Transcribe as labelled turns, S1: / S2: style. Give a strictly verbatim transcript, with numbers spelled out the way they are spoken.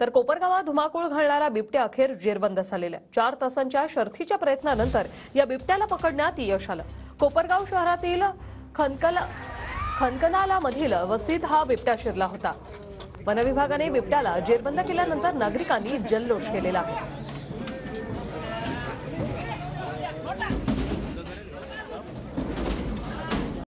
S1: तर कोपरगावात धुमाकूळ घालणारा बिबट्या अखेर जेरबंद झालेला आहे। चार तासांच्या शर्थीच्या प्रयत्नानंतर या बिबट्याला पकडण्यात यश आलं। कोपरगाव शहरातील खनकला खनकनाला मधील वस्तीत हा बिबट्या शिरला होता। वनविभागाने बिबट्याला जेरबंद केल्यानंतर नागरिकांनी जल्लोष केलेला आहे।